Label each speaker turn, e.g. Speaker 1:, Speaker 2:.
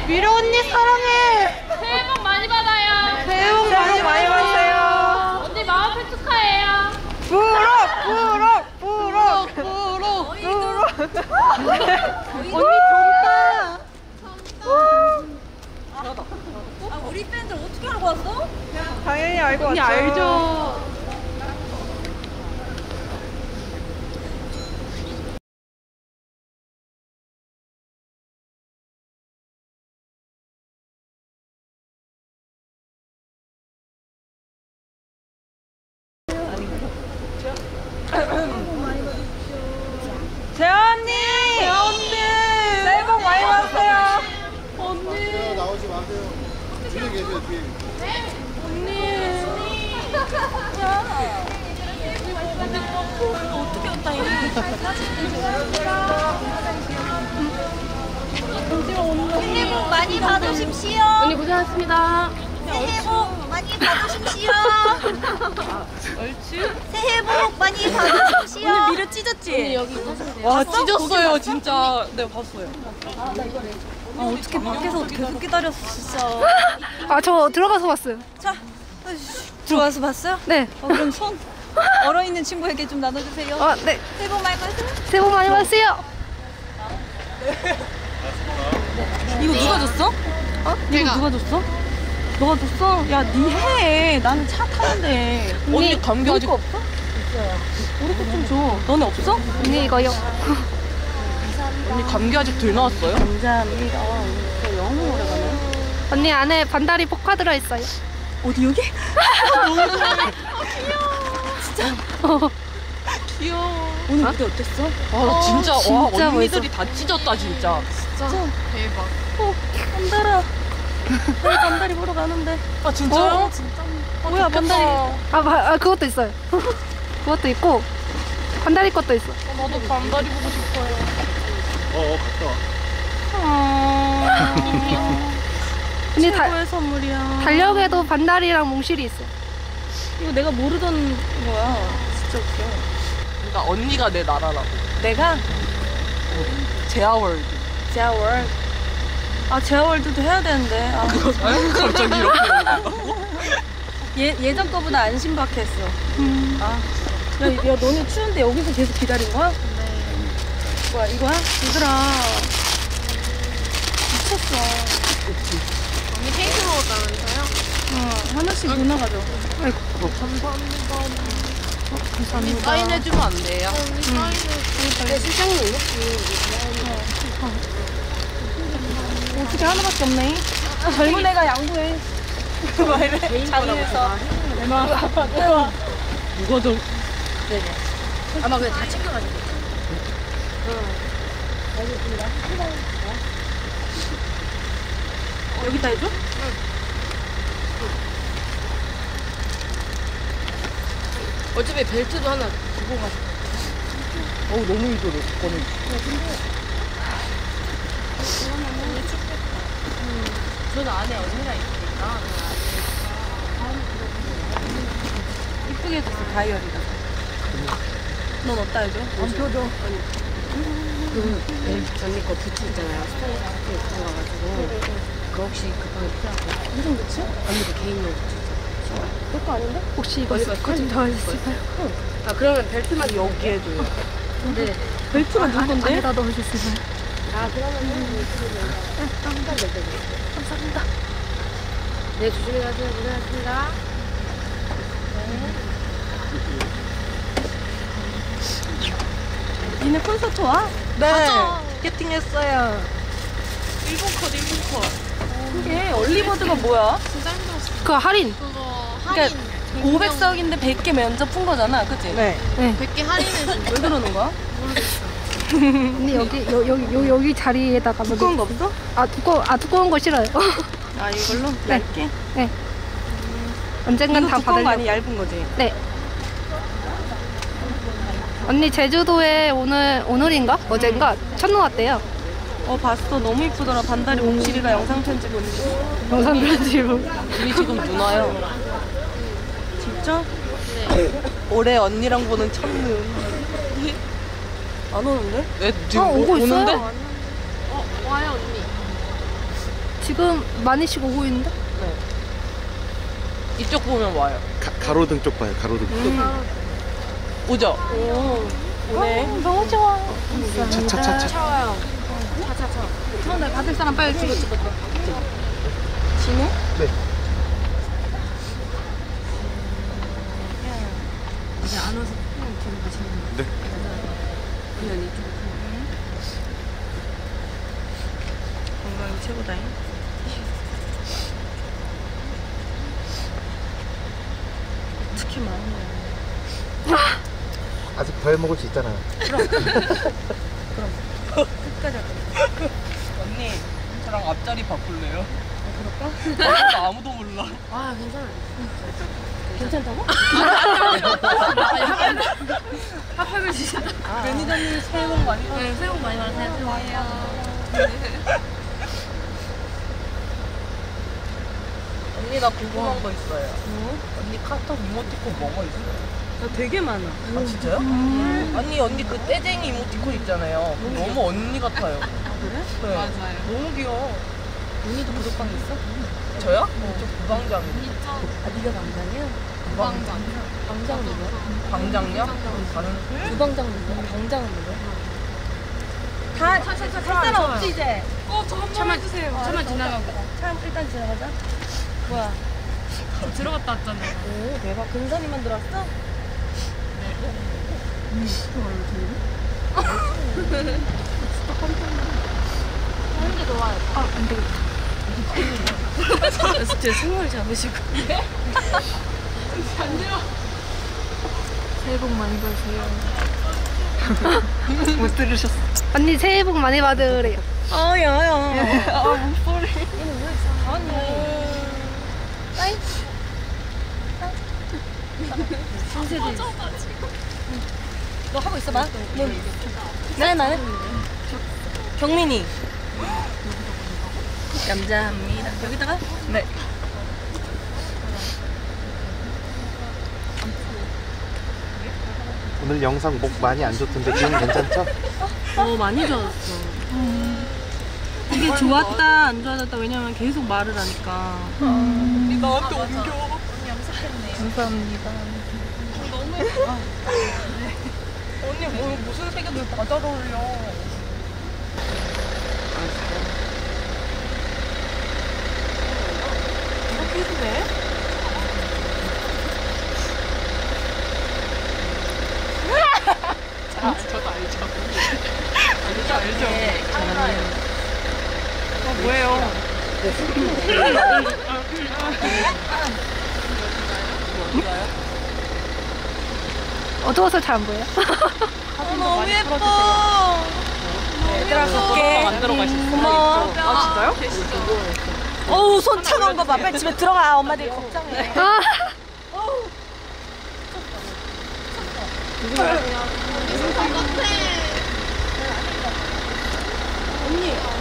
Speaker 1: 미려 언니 사랑해.
Speaker 2: 새해 복 많이 받아요.
Speaker 1: 새해 복 많이 받으세요.
Speaker 2: 언니 마음의 축하해요.
Speaker 1: 부럭. 언니 좋다.
Speaker 3: 우리 팬들 어떻게 알고 왔어?
Speaker 1: 당연히 알고
Speaker 2: 언니
Speaker 1: 왔죠.
Speaker 2: 알죠.
Speaker 1: 재아 언니. 새해 복 많이 받으세요.
Speaker 2: 언니.
Speaker 4: 나오지 마세요. 뒤에 계세요, 뒤에.
Speaker 3: 어떻게 왔다 이거? 새해 복 많이 받으십시오.
Speaker 2: 언니 고생하셨습니다.
Speaker 3: 새해 복 많이 받으십시오. 새해 복 많이 받으십시오. 오늘 미려 찢었지?
Speaker 2: 언니 여기 있으세요.
Speaker 1: 와 찢었어요 진짜. 네 봤어요.
Speaker 3: 아 어떻게 밖에서 계속 기다렸어 진짜.
Speaker 5: 아, 저 들어가서 봤어요.
Speaker 3: 자 들어와서 봤어요?
Speaker 5: 네.
Speaker 3: 그럼 손 얼어 있는 친구에게 좀 나눠주세요.
Speaker 5: 네.
Speaker 3: 새해 복 많이 받으세요.
Speaker 5: 새해 복 많이 받으세요.
Speaker 3: 이거 누가 줬어? 이거 누가 줬어? 너가 줬어? 야, 니 해. 나는 차 타는데.
Speaker 1: 언니 감기 아직
Speaker 3: 없어? 있어요. 우리 거 좀 줘. 너네 없어?
Speaker 5: 언니 이거요.
Speaker 1: 언니 감기 아직 덜 나왔어요?
Speaker 3: 감사합니다. 진짜 너무 오래가네.
Speaker 5: 언니 안에 반다리 포카 들어있어요.
Speaker 3: 어디 여기?
Speaker 1: 귀여워.
Speaker 3: 오늘 무대 어땠어?
Speaker 1: 와 진짜 와
Speaker 5: 진짜
Speaker 1: 언니들이 다 찢었다 진짜.
Speaker 2: 대박.
Speaker 3: 반달아. 우리 반달이 보러 가는데.
Speaker 1: 아 진짜요?
Speaker 3: 뭐야, 반달이.
Speaker 5: 그것도 있어요. 그것도 있고 반다리 것도 있어.
Speaker 1: 나도 반다리 보고 싶어요.
Speaker 4: 갔다 와.
Speaker 5: 언니
Speaker 3: 최고의 선물이야.
Speaker 5: 달력에도 반다리랑 몽실이 있어.
Speaker 3: 이거 내가 모르던 거야. 진짜 웃겨.
Speaker 1: 그러니까 언니가 내 나라라고.
Speaker 3: 내가
Speaker 1: 제아월드.
Speaker 3: 제아월드. 아, 제아월드도 해야 되는데. 아,
Speaker 1: 갑자기 이렇게 얘기한다고?
Speaker 3: 예전 거보다 안 신박했어. 아, 야, 너네 추운데 여기서 계속 기다린 거야? 네. 뭐야, 이거야? 얘들아. 미쳤어.
Speaker 2: 언니 케이크 먹었다면서요?
Speaker 3: 응, 하나씩 누나 가져.
Speaker 2: 언니
Speaker 1: 사인해주면 안 돼요?
Speaker 2: 언니 사인을 실장님
Speaker 3: 어떻게 하나밖에 없네. 젊은 애가 양보해. 막 이래. 장인에서.
Speaker 1: 누가 좀
Speaker 2: 아마 그냥 다 챙겨가지고.
Speaker 3: 여기다 해줘?
Speaker 2: 어차피 벨트도 하나 두고 가서.
Speaker 1: 어우 너무 힘들어 저거는.
Speaker 2: 저는 안에 언니가 있으니까.
Speaker 3: 이쁘게 해줬어, 다이어리가. 넌 어디다 해줘? 안 펴줘.
Speaker 2: 언니 거 부츠 있잖아요. 스타일리스트 그거 가가지고. 그거 혹시 급하게 필요하고.
Speaker 3: 무슨 부츠?
Speaker 2: 언니 그 개인용 부츠 있잖아요.
Speaker 3: 그것도 아닌데?
Speaker 5: 혹시 이거 좀 더 해주실까요?
Speaker 2: 아 그러면 벨트만
Speaker 1: 여기 해줘요.
Speaker 2: 네.
Speaker 3: 벨트가 누구 건데?
Speaker 5: 안에다 넣어주실까요?
Speaker 2: 아 그러면은
Speaker 5: 감사합니다.
Speaker 2: 네 조심히 가세요. 고생하셨습니다.
Speaker 3: 니네 콘서트 와?
Speaker 1: 네. 티켓팅했어요.
Speaker 2: 일본 컷.
Speaker 3: 그게 얼리버드가 뭐야?
Speaker 2: 진짜 힘들었어.
Speaker 5: 그거 할인.
Speaker 2: 그거 할인.
Speaker 3: 그러니까 500석인데 100개 면접 푼 거잖아, 그치?
Speaker 1: 네.
Speaker 2: 100개 할인해서
Speaker 3: 왜 그러는 거야?
Speaker 5: 언니 여기 자리에다가
Speaker 3: 두꺼운 거 없어?
Speaker 5: 두꺼운 거 싫어요.
Speaker 3: 아, 이걸로?
Speaker 5: 네.
Speaker 3: 얇게?
Speaker 5: 네. 언젠간
Speaker 3: 이거
Speaker 5: 다
Speaker 3: 두꺼운 거 아니
Speaker 5: 받으려고.
Speaker 3: 얇은 거지?
Speaker 5: 네. 언니 제주도에 오늘인가? 어젠가 첫눈 왔대요.
Speaker 3: 봤어. 너무 이쁘더라. 반다리 몽실이가 영상 편지 보내줘.
Speaker 5: 영상 편지로.
Speaker 1: 우리 지금 누나요.
Speaker 3: 진짜?
Speaker 1: 올해 언니랑 보는 첫눈.
Speaker 3: 안 오는데?
Speaker 1: 왜 지금
Speaker 5: 오고 있어요.
Speaker 1: 오는데?
Speaker 2: 와요 언니.
Speaker 5: 지금 많이씩 오고 있는데?
Speaker 1: 이쪽 보면 와요.
Speaker 4: 가로등 쪽 봐요, 가로등.
Speaker 1: 오죠? 오네.
Speaker 3: 너무 좋아.
Speaker 4: 차차차차.
Speaker 2: 차와요.
Speaker 5: 나 받을 사람 빨리 찍어.
Speaker 3: 진해?
Speaker 4: 네.
Speaker 2: 이제 안 와서 그냥 뒤로 가시는 거예요.
Speaker 4: 네.
Speaker 2: 그냥 이쪽으로.
Speaker 3: 건강이 최고다잉. 특히 마음이야.
Speaker 4: 아직 더 해먹을 수 있잖아요.
Speaker 3: 끝까지 할 거야.
Speaker 1: 언니, 저랑 앞자리 바꿀래요? 그럴까? 나 아무도 몰라.
Speaker 2: 아, 괜찮아요.
Speaker 3: 괜찮다고?
Speaker 2: 합격을 주셨다.
Speaker 1: 매니저님 새해 복 많이 받으세요.
Speaker 2: 네, 새해 복 많이 받으세요.
Speaker 1: 언니, 나 궁금한 거 있어요. 언니 카톡 이모티콘 뭐가 있어요?
Speaker 3: 나 되게 많아.
Speaker 1: 아, 진짜요? 언니 그 떼쟁이 이모티콘 있잖아요. 너무 언니 같아요.
Speaker 3: 그래?
Speaker 1: 네. 맞아요. 너무 귀여워.
Speaker 3: 언니도 구독방 있어?
Speaker 1: 저요? 저 부방장이요.
Speaker 3: 아, 네가 방장이야?
Speaker 1: 부방장.
Speaker 3: 방장은 누구야?
Speaker 1: 방장요? 다른
Speaker 3: 부방장은 누구야? 방장은 누구야? 다, 할 사람 없지, 이제?
Speaker 2: 차만 주세요. 차만 지나가고.
Speaker 3: 차 일단 지나가자. 뭐야?
Speaker 2: 들어갔다 왔잖아요.
Speaker 3: 오, 대박. 근선이만 들어왔어?
Speaker 2: 하는 게 좋아요.
Speaker 5: 아, 안 되겠다.
Speaker 3: 진짜 승을 잡으시고.
Speaker 5: 새해 복 많이 받으세요. 못 들으셨어. 언니 새해 복 많이 받으래요.
Speaker 3: 아, 야, 야. 아, 목소리. 아니. 아이. 신세대. 너 하고 있어봐. 나는. 경민이. 감사합니다. 여기다가? 네.
Speaker 4: 오늘 영상 목 많이 안 좋던데 기분 괜찮죠?
Speaker 3: 많이 좋았어. 이게 좋았다, 안 좋았다, 왜냐면 계속 말을 하니까.
Speaker 1: 언니 나한테 옮겨.
Speaker 3: 감사합니다.
Speaker 1: 언니 뭐 무슨 색이든 다 잘 어울려. 이렇게 해도 돼? 저도 알죠. 알죠. 뭐예요?
Speaker 5: 어두워서 잘 안 보여요?
Speaker 3: 너무 예뻐. 얘들아, 갈게.
Speaker 1: 만들어 가실 수
Speaker 3: 고마워.
Speaker 1: 아, 진짜요?
Speaker 3: 어우, 손 차가운 거 봐. 빨리 집에 들어가. 엄마들이 걱정해.
Speaker 5: 아,
Speaker 3: 언니,